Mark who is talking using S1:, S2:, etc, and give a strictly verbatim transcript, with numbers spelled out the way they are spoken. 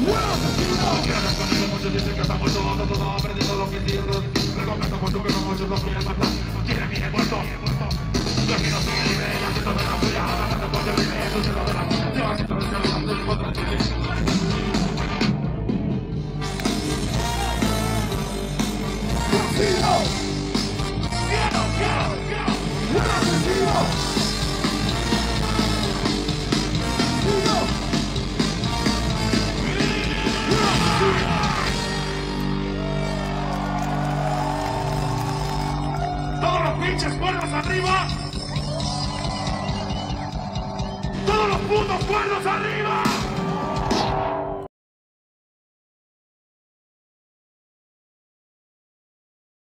S1: Muchos dicen que estamos todos, todos perdiendo los que cierros. Recomenzamos tú que no muchos los quieren matar. Quieren mi muerto. Y aquí no sigue libre, ya siento de la furia. Tanto porque vive, eso se lo de la furia. Lleva siento de la furia, del contra ti. ¡Asesino! ¡Quiero, quiero, quiero! ¡Un asesino! ¡Todos los pinches cuernos arriba! ¡Todos los putos cuernos arriba!